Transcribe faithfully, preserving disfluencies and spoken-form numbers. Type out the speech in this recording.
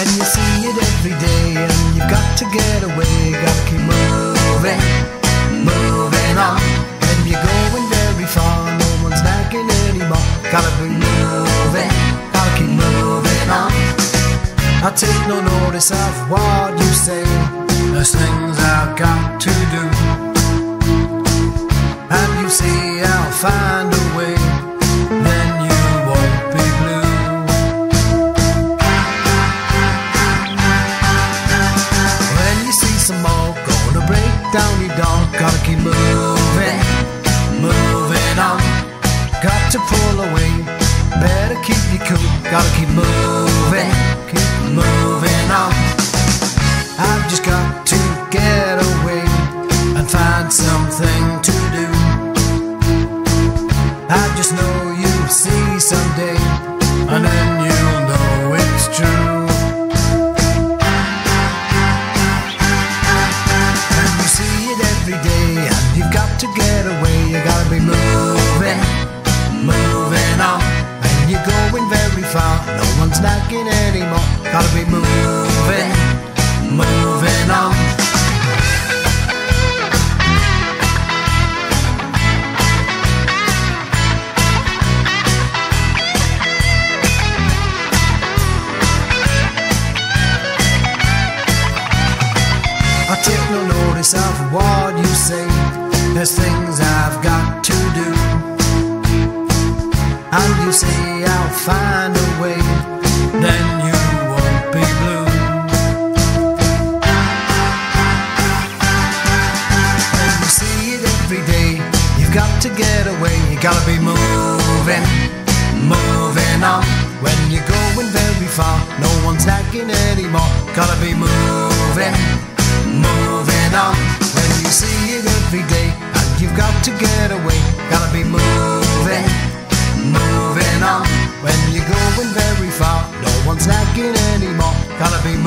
And you see it every day, and you've got to get away. Gotta keep moving, moving on. And you're going very far, no one's nagging anymore. Gotta be moving, gotta keep moving on. I take no notice of what you say, there's things I've got to do. And you see I'll find a way, then you won't be blue. When you see some more gonna break down your door, gotta keep moving, moving on. Got to pull away, better keep your cool. Gotta keep moving, keep moving on. I've just got to get away and find something to do. I just know you'll see someday, and then you'll know it's true. And you see it every day, and you've got to get away. You gotta be moving, moving on. And you're going very far, no one's nagging anymore. Gotta be moving, moving on. I take no notice of what you say, there's things I've got to do. And you say I'll find a way, then you won't be blue. And you see it every day, you've got to get away. You gotta be moving, moving on. When you're going very far, no one's nagging anymore. Gotta be moving, moving on. When you see it every day, and you've got to get away. Gotta be moving, moving on. When you're going very far, no one's nagging anymore. Gotta be